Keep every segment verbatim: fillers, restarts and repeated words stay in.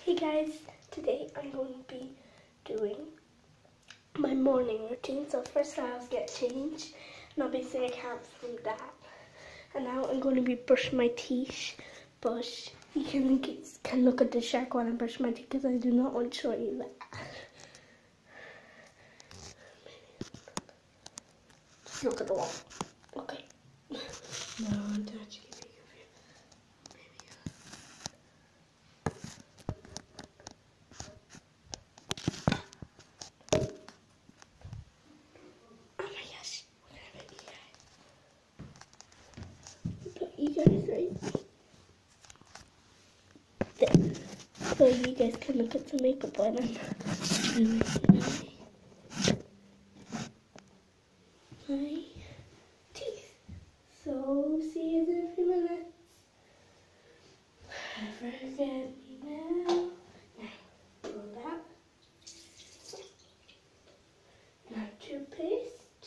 Hey guys, today I'm going to be doing my morning routine. So first I'll get changed, and obviously I can't film that. And now I'm going to be brushing my teeth, but you can, can look at the shark while I'm brushing my teeth because I do not want to show you that. Just look at the wall. Okay. No, don't actually take it for you. You guys right there. So you guys can look at the makeup on them. My teeth. So see you in a few minutes. Forget me now. Now pull that. Now toothpaste.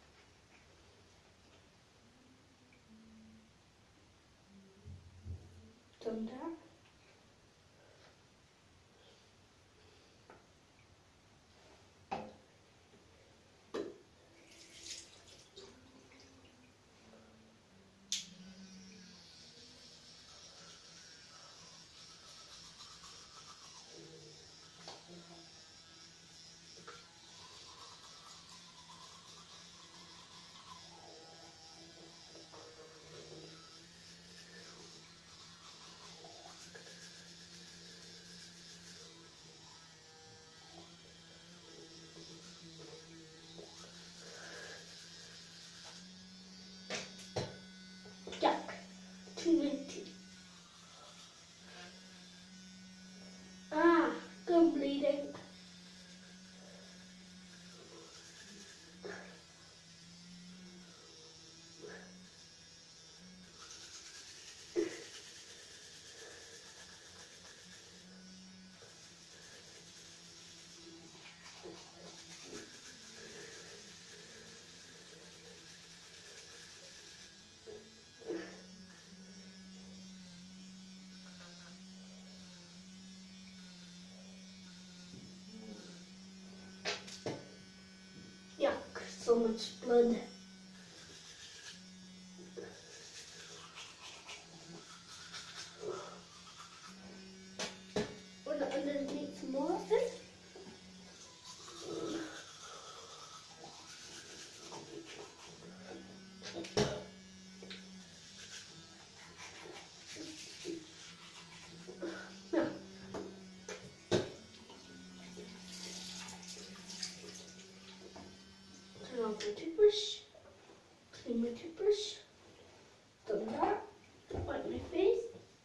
Done that. Yuck. Too many teeth. Ah, gum bleeding. Yuck, so much blood. We're not going to need some more of it. No. Turn off my toothbrush. Clean my toothbrush. Done that. Wipe my face.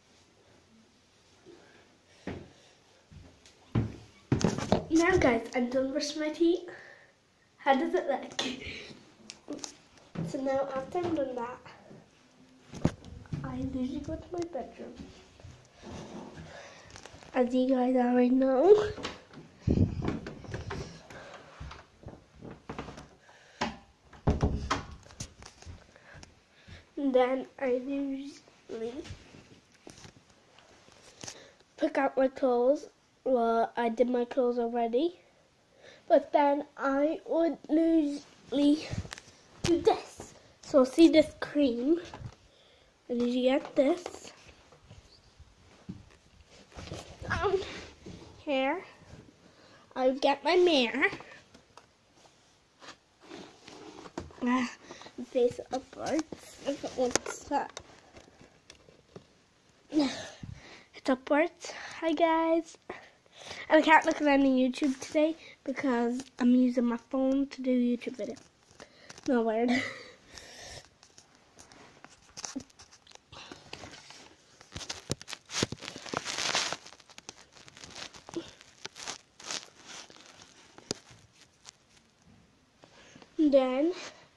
Now guys, I'm done brushing my teeth. How does it look? So now after I'm done that, I usually go to my bedroom. As you guys already know. And then I usually pick out my clothes. Well, I did my clothes already. But then I would usually do this. So see this cream. I usually get this. Down here. I would get my mirror. Uh, face upwards if it wants that. It's upwards. Hi guys. And I can't look at any YouTube today because I'm using my phone to do YouTube video. No word. Then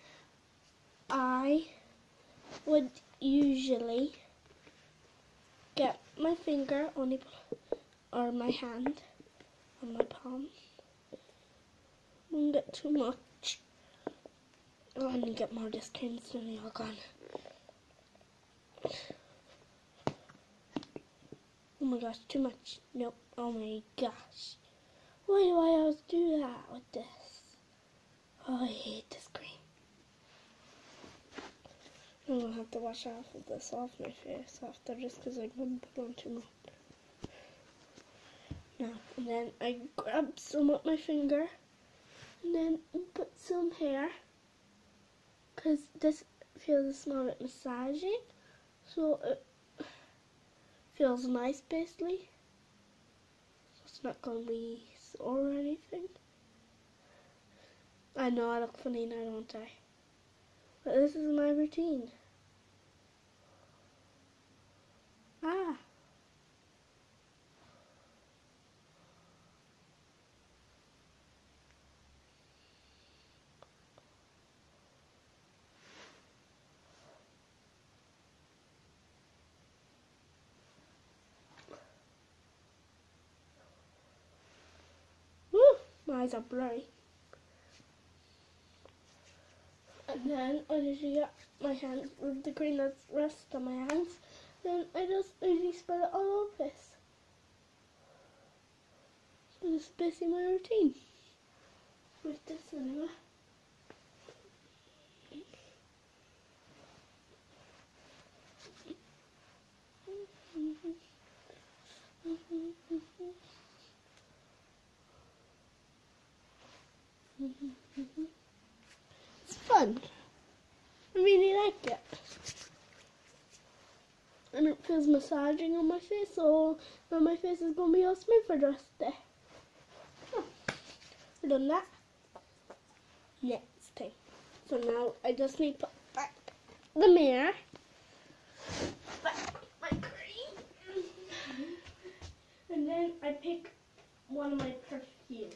I would usually get my finger on it, or my hand on my palm. Won't get too much. Oh, I need to get more of this cream. It's nearly all gone. Oh my gosh, too much. Nope. Oh my gosh. Why do I always do that with this? Oh, I hate this cream. I'm gonna have to wash off of this off my face after just because I'm gonna put on too much. Now, and then I grab some with my finger and then put some here because this feels a small bit massaging, so it feels nice basically. So it's not gonna be sore or anything. I know I look funny now, don't I? But this is my routine. Ah. Woo! My eyes are blurry. And then I usually get my hands with the cream that's rest on my hands. Then I just usually spread it all over this. So this is basically my routine. With this anyway. It's fun. I really like it. And it feels massaging on my face, so now my face is going to be all smooth for the rest of the day. Oh, I've done that. Next thing. So now I just need to put back the mirror. Back my cream. And then I pick one of my perfumes.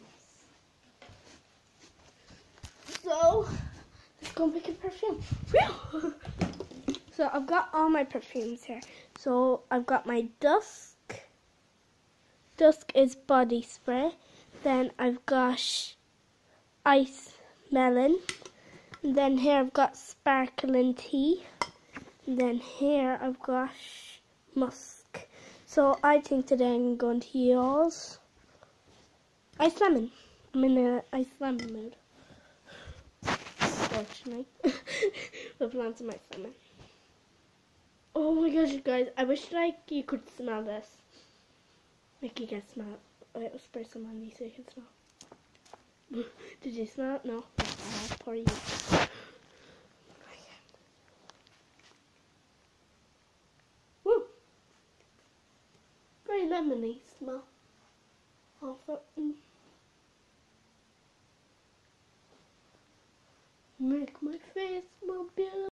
So, let's go pick a perfume. Whew. So I've got all my perfumes here. So I've got my Dusk. Dusk is body spray. Then I've got Ice Melon. And then here I've got Sparkling Tea. And then here I've got Musk. So I think today I'm going to use Ice Lemon. I'm in a Ice Lemon mood. Unfortunately. With lots of my lemon. Oh my gosh, you guys, I wish like you could smell this. Like you can smell it. Wait, I'll spray some on you so you can smell. Did you smell it? No. I'll pour you. Woo! Very lemony smell. Off it. Make my face more beautiful.